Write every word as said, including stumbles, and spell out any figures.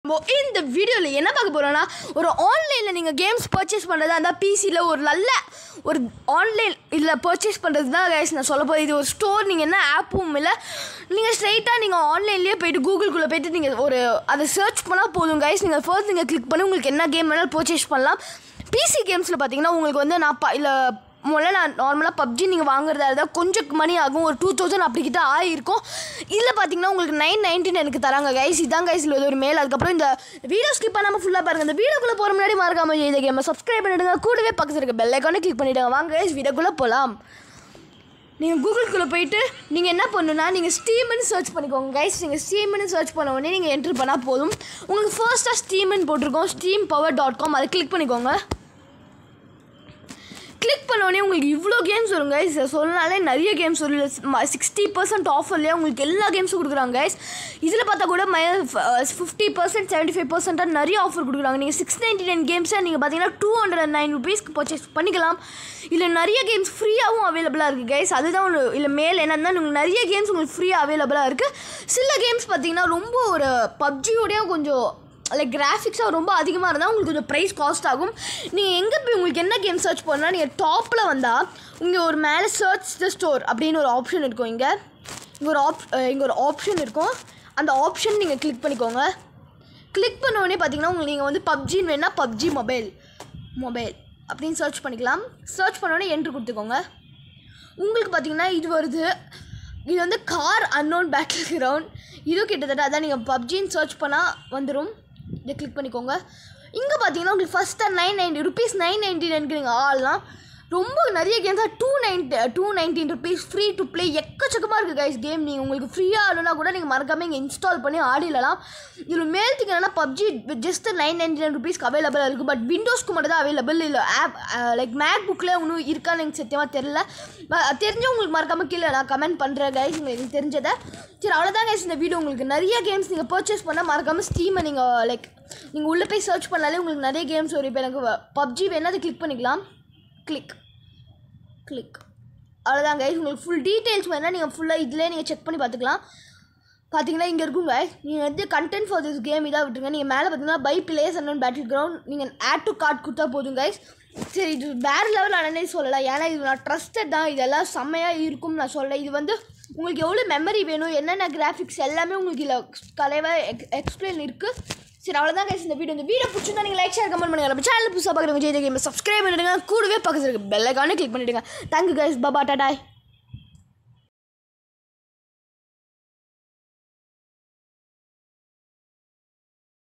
இந்த வீடியோவில் என்ன பார்க்க போகிறோன்னா ஒரு ஆன்லைனில் நீங்கள் கேம்ஸ் பர்ச்சேஸ் பண்ணுறதா இருந்தால் பிசியில் ஒரு நல்ல ஒரு ஆன்லைன் இதில் பர்ச்சேஸ் பண்ணுறது தான் கைஸ் நான் சொல்ல போகிறேன். இது ஒரு ஸ்டோர், நீங்கள் என்ன ஆப்பும் இல்லை, நீங்கள் ஸ்ட்ரைட்டாக நீங்கள் ஆன்லைன்லேயே போய்ட்டு கூகுள்குள்ளே போய்ட்டு நீங்கள் ஒரு அதை சர்ச் பண்ணால் போதும் கைஸ். நீங்கள் ஃபர்ஸ்ட் நீங்கள் கிளிக் பண்ணி உங்களுக்கு என்ன கேம் வேணாலும் பர்ச்சேஸ் பண்ணலாம். பிசி கேம்ஸில் பார்த்தீங்கன்னா உங்களுக்கு வந்து நான் ப இல்லை முதல்ல நான் நார்மலாக பப்ஜி நீங்கள் வாங்குறதா இருந்தால் கொஞ்சம் மணி ஆகும், ஒரு டூ தௌசண்ட் அப்படிக்கிட்ட ஆகிருக்கும். இதில் பார்த்தீங்கன்னா உங்களுக்கு நைன் நைன்டீன் எனக்கு தராங்க கைஸ். இதான் கைஸ் இது ஒரு மேல். அதுக்கப்புறம் இந்த வீடியோ ஸ்கிப் பண்ணாமல் ஃபுல்லாக பாருங்கள். இந்த வீடியோக்குள்ளே போகிற முன்னாடி மறக்காம இந்த கேமை சப்ஸ்கிரைப் பண்ணிவிடுங்க, கூடவே பக்கத்தில் இருக்க பெல் ஐக்கானே கிளிக் பண்ணிவிடுங்க. வாங்க கைஸ் வீடியோக்குள்ளே போகலாம். நீங்கள் கூகுள்குள்ளே போய்ட்டு நீங்கள் என்ன பண்ணணுன்னா நீங்கள் ஸ்டீம்னு சர்ச் பண்ணிக்கோங்க கைஸ். நீங்கள் ஸ்டீம்னு சர்ச் பண்ண உடனே நீங்கள் என்ட்ரு பண்ணால் போதும். உங்களுக்கு ஃபர்ஸ்ட்டாக ஸ்டீம்னு போட்டிருக்கோம், ஸ்டீம் பவர் டாட் காம், அதை கிளிக் பண்ணிக்கோங்க. கிளிக் பண்ணோடனே உங்களுக்கு இவ்வளோ கேம்ஸ் வரும் கைஸ். சொன்னாலே நிறைய கேம்ஸ் வரும். சிக்ஸ்டி பர்சன்ட் ஆஃபர்லேயே உங்களுக்கு எல்லா கேம்ஸும் கொடுக்குறாங்க கைஸ். இதில் பார்த்தா கூட மை ஃபிஃப்டி பர்சன்ட் செவன்ட்டி ஃபைவ் பர்சன்ட்டாக நிறைய ஆஃபர் கொடுக்குறாங்க. நீங்கள் சிக்ஸ் நைன்ட்டி நைன் கேம்ஸை நீங்கள் பார்த்தீங்கன்னா டூ ஹண்ட்ரட் அண்ட் நைன் ருபீஸ்க்கு பர்ச்சேஸ் பண்ணிக்கலாம். இல்லை நிறைய கேம்ஸ் ஃப்ரீயாகவும் அவைலபிளாக இருக்குது கைஸ். அதுதான் ஒரு இல்லை மேல் என்னன்னா உங்களுக்கு நிறைய கேம்ஸ் உங்களுக்கு ஃப்ரீயாக அவைலபிளாக இருக்குது. சில கேம்ஸ் பார்த்தீங்கன்னா ரொம்ப ஒரு பப்ஜியோடய கொஞ்சம் லைக் கிராஃபிக்ஸாக ரொம்ப அதிகமாக இருந்தால் உங்களுக்கு கொஞ்சம் ப்ரைஸ் காஸ்ட் ஆகும். நீங்கள் எங்கே போய் உங்களுக்கு என்ன கேம் சர்ச் பண்ணால் நீங்கள் டாப்பில் வந்தால் இங்கே ஒரு மேலே சர்ச் த ஸ்டோர் அப்படின்னு ஒரு ஆப்ஷன் இருக்கும். இங்கே இங்கே ஒரு ஆப் இங்கே ஒரு ஆப்ஷன் இருக்கும். அந்த ஆப்ஷன் நீங்கள் கிளிக் பண்ணிக்கோங்க. கிளிக் பண்ணோடனே பார்த்தீங்கன்னா உங்களுக்கு நீங்கள் வந்து பப்ஜின்னு வேணால் பப்ஜி மொபைல் மொபைல் அப்படின்னு சர்ச் பண்ணிக்கலாம். சர்ச் பண்ணோடனே என்ட்ரு கொடுத்துக்கோங்க. உங்களுக்கு பார்த்தீங்கன்னா இது வருது. இது வந்து கார் அன்னோன் பேட்டில் கிரவுண்ட். இதுவும் கிட்டத்தட்ட அதான் நீங்கள் பப்ஜின்னு சர்ச் பண்ணால் வந்துடும். இதை கிளிக் பண்ணிக்கோங்க. இங்கே பார்த்தீங்கன்னா உங்களுக்கு ஃபஸ்ட்டாக nine ninety rupees nine ninety நைனுக்கு நீங்கள் ஆடலாம். ரொம்ப நிறைய கேம்ஸ் தான் two ninety two nineteen rupees free to play எக்கச்சக்கமாக இருக்குது கைஸ் கேம். நீங்கள் உங்களுக்கு ஃப்ரீயாக ஆடணுன்னா கூட நீங்கள் மறக்காமல் இங்கே இன்ஸ்டால் பண்ணி ஆடிடலாம். இதில் மேல்த்துக்கு என்னென்னா PUBG just nine ninety nine ருபீஸ்க்கு அவைலபிளாக இருக்குது. பட் விண்டோஸ்க்கு மட்டும் தான் அவைலபிள். இல்லை ஆப் லைக் மேக் புக்கில் இன்னும் இருக்கான்னு எனக்கு சத்தியமாக தெரில. தெரிஞ்சு உங்களுக்கு மறக்காமல் கீழே நான் கமெண்ட் பண்ணுறேன் கைஸ் உங்களுக்கு தெரிஞ்சதை. சரி அவ்வளோதான் கைஸ் இந்த வீடியோ. உங்களுக்கு நிறைய கேம்ஸ் நீங்கள் பர்ச்சேஸ் பண்ணால் மறக்காமல் ஸ்டீமை நீங்கள் லைக் நீங்கள் உள்ளே போய் சர்ச் பண்ணாலே உங்களுக்கு நிறைய கேம்ஸ் வரும். இப்போ எனக்கு பப்ஜி வேணால் அதை கிளிக் பண்ணிக்கலாம். கிளிக் கிளிக் அவ்வளோதான் கைஸ். உங்களுக்கு ஃபுல் டீட்டெயில்ஸ் வேணால் நீங்கள் ஃபுல்லாக இதிலே நீங்கள் செக் பண்ணி பார்த்துக்கலாம். பார்த்தீங்கன்னா இங்கே இருக்குங்க நீங்கள் வந்து கண்டென்ட் ஃபார் திஸ் கேம் இதாக விட்டுருங்க. நீங்கள் மேலே பார்த்தீங்கன்னா buy places and battle ground நீங்கள் ஆட் டு கார்ட் கொடுத்தா போதும் கைஸ். சரி இது வேறு லெவல் அனனே சொல்லலாம். ஏன்னா இது நான் ட்ரஸ்டட் தான், இதெல்லாம் செம்மையாக இருக்கும்னு நான் சொல்கிறேன். இது வந்து உங்களுக்கு எவ்வளோ மெமரி வேணும், என்னென்ன கிராஃபிக்ஸ் எல்லாமே உங்களுக்கு இதில் கலைவாக எக் எக்ஸ்பிளைன் இருக்குது. சரி அவ்வளோதான் கைஸ் இந்த வீடியோ. இந்த வீடியோ பிடிச்சிருந்தா நீங்கள் லைக் ஷேர் கமெண்ட் பண்ணுங்கள். நம்ம சேனல் புதுசாக பார்க்குறவங்க ஜெய் கேம் சப்ஸ்கிரைப் பண்ணிவிடுங்க, கூடவே பக்கத்தில் இருக்க பெல் ஐக்கானே கிளிக் பண்ணிவிடுங்க. தேங்க்யூ கைஸ், பாபா டாடாய்.